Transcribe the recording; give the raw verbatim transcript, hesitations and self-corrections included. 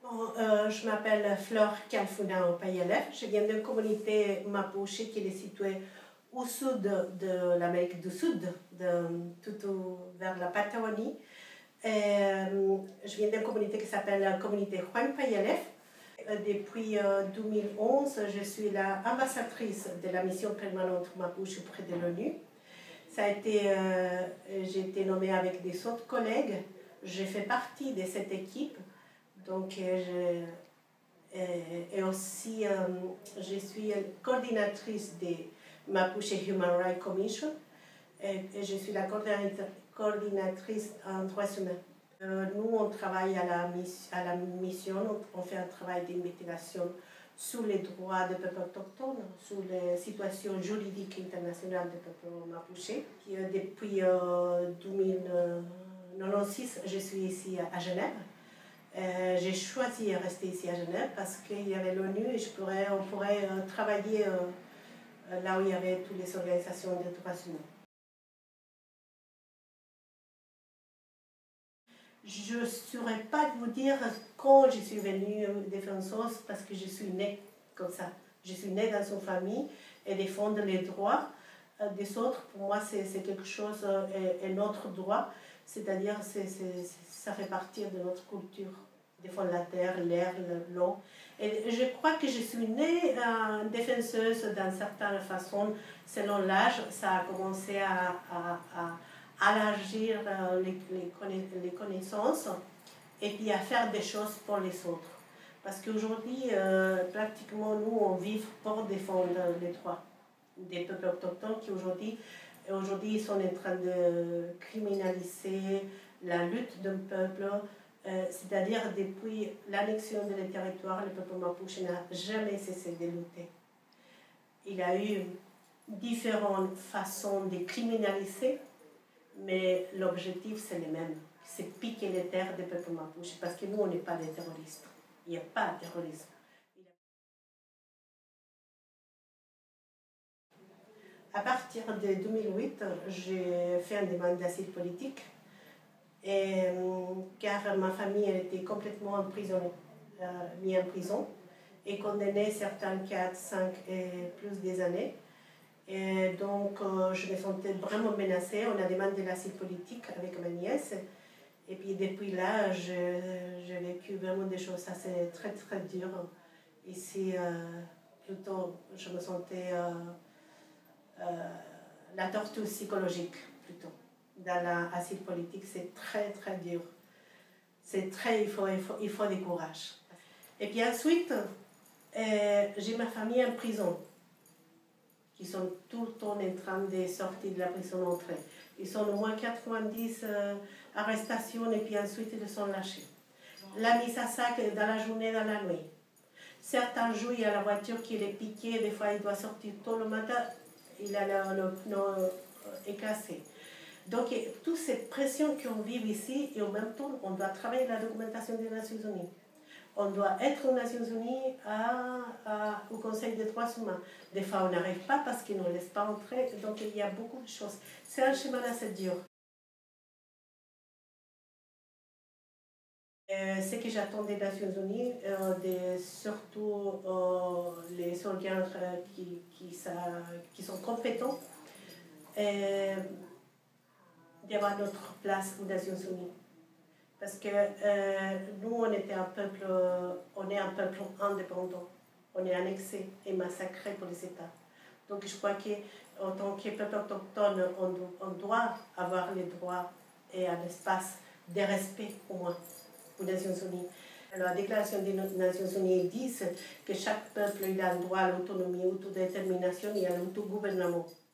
Euh, je m'appelle Flore Kalfuna Payalef. Je viens d'une communauté mapuche qui est située au sud de l'Amérique du Sud, de, tout au, vers la Patagonie. Et, euh, je viens d'une communauté qui s'appelle la communauté Juan Payalef. Depuis euh, deux mille onze, je suis l'ambassadrice de la mission permanente mapuche auprès de l'ONU. Ça a été, euh, j'ai été nommée avec des autres collègues. J'ai fait partie de cette équipe. Donc, je, et, et aussi, euh, je suis coordinatrice des Mapuche Human Rights Commission et, et je suis la coordinatrice en droits humains. Euh, nous, on travaille à la, à la mission, on fait un travail d'investigation sur les droits des peuples autochtones, sur les situations juridiques internationales des peuples mapuche. Depuis euh, deux mille six, je suis ici à Genève. Euh, j'ai choisi de rester ici à Genève parce qu'il y avait l'ONU et je pourrais, on pourrait euh, travailler euh, là où il y avait toutes les organisations des droits humains. Je ne saurais pas vous dire quand je suis venue défenseuse parce que je suis née comme ça. Je suis née dans une famille et défendre les droits des autres, pour moi, c'est quelque chose, et, et notre droit, c'est-à-dire ça fait partie de notre culture. Défendre la terre, l'air, l'eau. Et je crois que je suis née euh, défenseuse d'une certaine façon, selon l'âge. Ça a commencé à, à, à élargir euh, les, les, les connaissances et puis à faire des choses pour les autres. Parce qu'aujourd'hui, euh, pratiquement, nous, on vit pour défendre les droits des peuples autochtones qui aujourd'hui, aujourd'hui sont en train de criminaliser la lutte d'un peuple. Euh, C'est-à-dire, depuis l'annexion des territoires, le peuple mapuche n'a jamais cessé de lutter. Il y a eu différentes façons de criminaliser, mais l'objectif, c'est le même. C'est piquer les terres des peuples mapuche, parce que nous, on n'est pas des terroristes. Il n'y a pas de terrorisme. À partir de deux mille huit, j'ai fait une demande d'asile politique. Et, car ma famille elle était complètement emprisonnée, euh, mise en prison et condamnée certains quatre, cinq et plus des années. Et donc euh, je me sentais vraiment menacée. On a demandé l'asile politique avec ma nièce. Et puis depuis là, j'ai vécu vraiment des choses assez très très dures. Ici, euh, plutôt, je me sentais euh, euh, la torture psychologique plutôt. Dans l'asile politique, c'est très très dur. C'est très, il faut, il, faut, il faut du courage. Et puis ensuite, euh, j'ai ma famille en prison, qui sont tout le temps en train de sortir de la prison entrée. Ils sont au moins quatre-vingt-dix euh, arrestations et puis ensuite ils sont lâchés. La mise à sac dans la journée, dans la nuit. Certains jours, il y a la voiture qui est piquée, des fois il doit sortir tôt le matin, il a le, le pneu est cassé. Donc, toutes ces pressions qu'on vit ici, et en même temps, on doit travailler la documentation des Nations Unies. On doit être aux Nations Unies à, à, au Conseil des droits humains. Des fois, on n'arrive pas parce qu'ils ne nous laissent pas entrer. Donc, il y a beaucoup de choses. C'est un chemin assez dur. Euh, ce que j'attends des Nations Unies, euh, de, surtout euh, les organes euh, qui, qui, ça, qui sont compétents, euh, d'avoir notre place aux Nations Unies. Parce que euh, nous, on, était un peuple, on est un peuple indépendant. On est annexé et massacré pour les États. Donc je crois qu'en tant que peuple autochtone, on, on doit avoir les droits et un espace de respect au moins aux Nations Unies. Alors, la déclaration des Nations Unies dit que chaque peuple il a le droit à l'autonomie, à l'autodétermination et à l'autogouvernement.